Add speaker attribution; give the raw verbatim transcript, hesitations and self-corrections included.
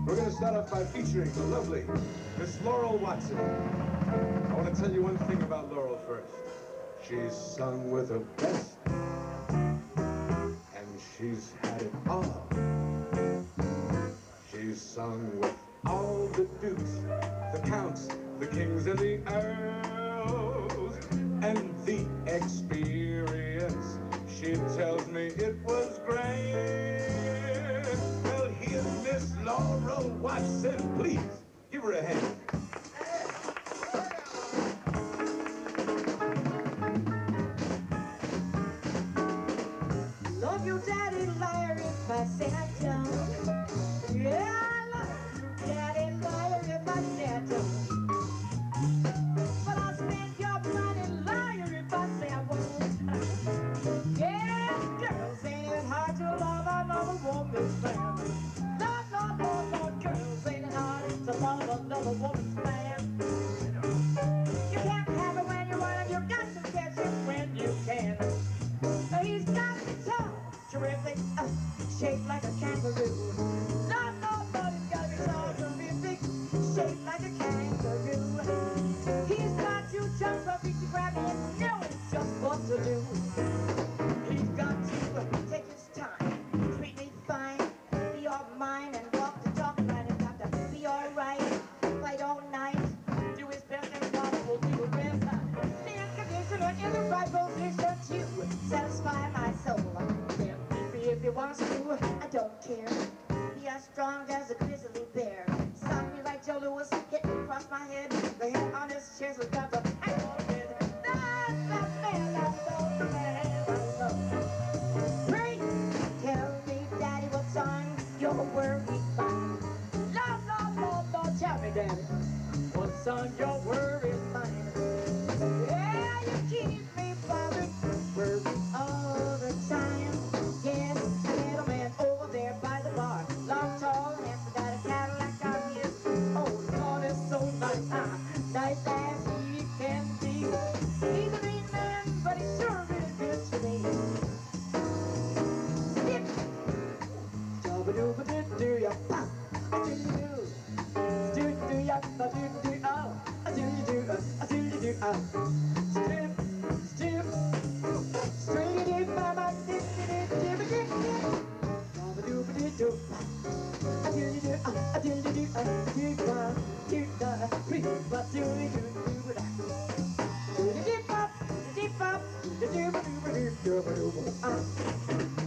Speaker 1: We're going to start off by featuring the lovely Miss Laurel Watson. I want to tell you one thing about Laurel first. She's sung with her best, and she's had it all. She's sung with all the dukes, the counts, the kings and the earls, and the experience, she tells me it was great. Well, here's Miss Laurel Watson. Please, give her a hand.
Speaker 2: Love your daddy, liar, if I say I don't. Yeah, I love you, daddy, liar, if I say I don't. But I'll spend your money, liar, if I say I won't. Yeah, girls, ain't it hard to love another woman's man? No, no, no, no, girls, ain't it hard to love another woman's man? You can't have it when you want it, you got to catch it when you can. He's got the tall, terrific, uh, shaped like a kangaroo. No, no, but he's got to be tall, terrific, shaped like a kangaroo. He's got you jump up, he's grabbing and knowing just what to do. He's got to uh, take his time, treat me fine, be all mine and walk the talk line. He's got to be alright, fight all night, do his best and God will do the rest. Stand conditioner in the right position to satisfy my soul. Then if he wants to, I don't care. Be as strong as a grizzly bear. Sock me like Joe Louis, hit me across my head. The hair on his chest was got the hang on with. That's the man, that's the man I love. Pray, tell me, Daddy, what song you're worried by? No, no, no, no, tell me, Daddy, what song you're worried by? Yeah, you keep me bothered, worried all the time. Yes, a little man over there by the bar, long, tall, handsome, got a Cadillac on his. Oh, Lord, it's so nice, ah, nice as he can be. He's a mean man, but he's sure really good to me. Skip, jabba-dooba-doo-doo-ya, pop, a-doo-doo-doo, doo-doo-ya, a-doo-doo, oh, a-doo-doo, a-doo-doo, oh. Strip, strip, straight-a-doo-ba-ba, dip-dip-dip-dip-dip-dip. Jabba-dooba-doo-doo, a-doo-doo-doo, a-doo-doo-doo, a-doo-da, doo-da, re-ba-doo-doo-doo-da. Do-doo-doo-bop, do-doo-bop, do-doo-ba-doo-ba-doo-ba-doo-ba-doo-ba, ah.